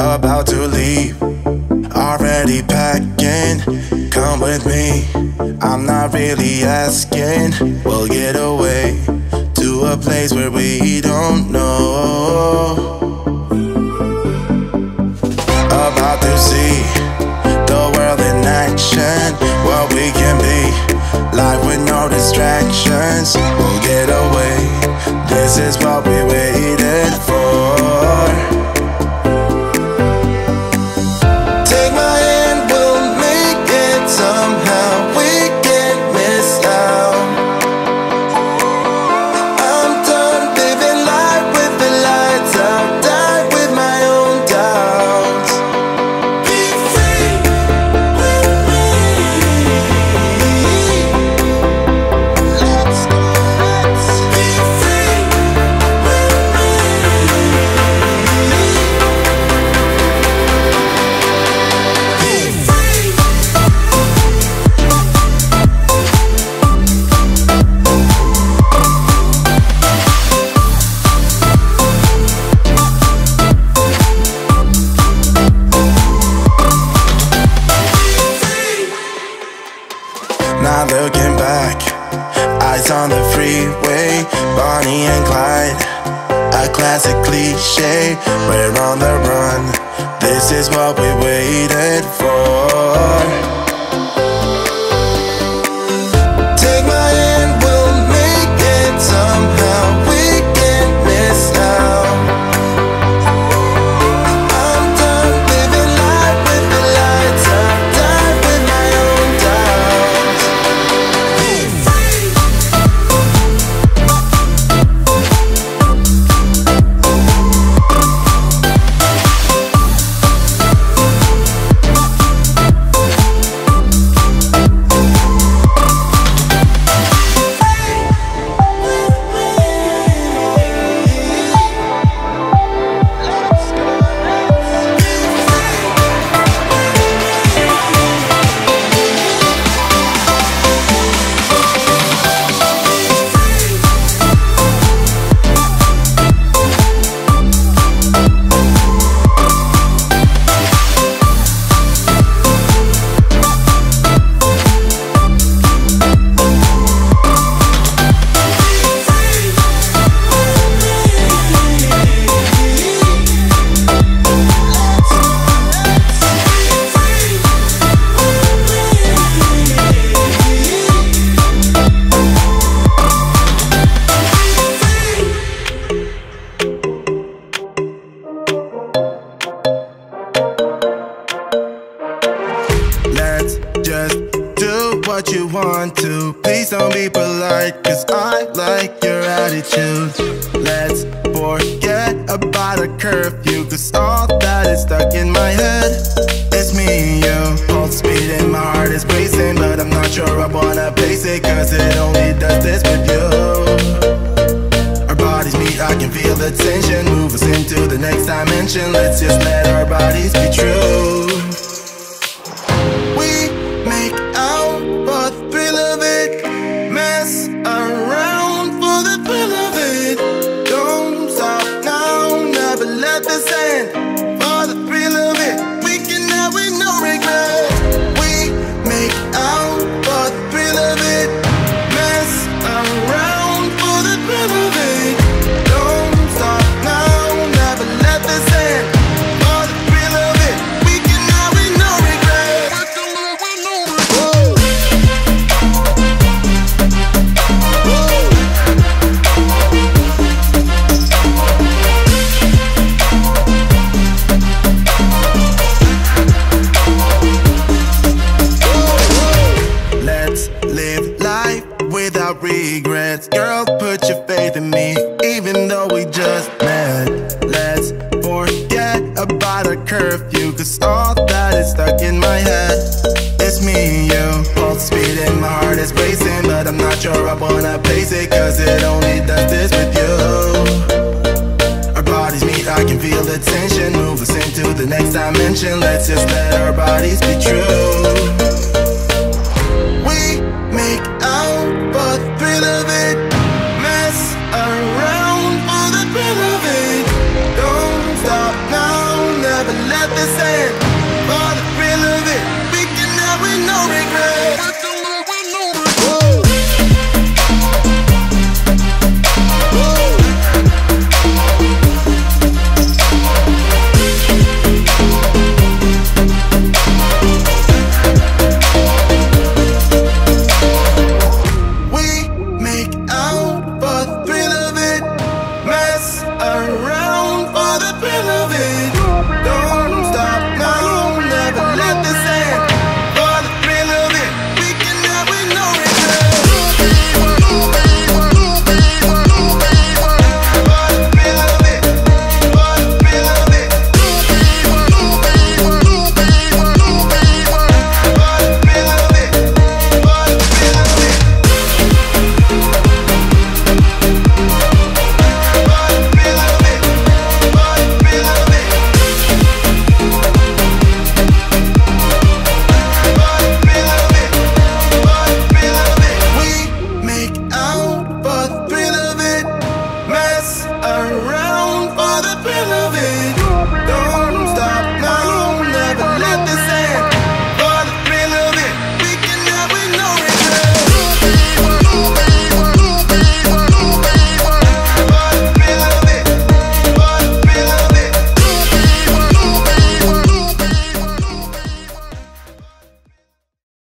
about to leave, already packing. Come with me, I'm not really asking. We'll get away to a place where we don't know. About to see the world in action, what we can be, life with no distractions. We'll get away, this is what we waited for. Take my hand, we'll make it somehow. We can't miss out. I'm done living life with the lights out, die with my own doubts. Be free with me. Let's go, let's be free with me. Be free. Not looking back, eyes on the freeway, Bonnie and Clyde, a classic cliche. We're on the run, this is what we waited for. Take my hand, we'll make it somehow. We can't miss out. I'm done living life with the lights out, die with my own doubts. Be free. Let's just do what you want to. Please don't be polite, cause I like your attitude. Let's forget about a curfew, cause all that is stuck in my head. It's me and you, pulse speed and my heart is racing, but I'm not sure I wanna pace it, cause it only does this with you. Our bodies meet, I can feel the tension, move us into the next dimension. Let's just let our bodies be true. We make out for the thrill of it, mess around for the thrill of it. Don't stop now, never let this end. For the thrill of it, we can have with no regret. We make out for the thrill of it, mess around for the thrill of it. Don't stop now, never let this end. For the thrill of it, we can have with no regret. Let's live life without regrets. Girl, put your faith in me, even though we just met. Let's forget about a curfew, cause all that is stuck in my head. It's me and you, pulse speed and my heart is racing, but I'm not sure I wanna pace it, cause it only does this with you. Our bodies meet, I can feel the tension, move us into the next dimension. Let's just let our bodies be true.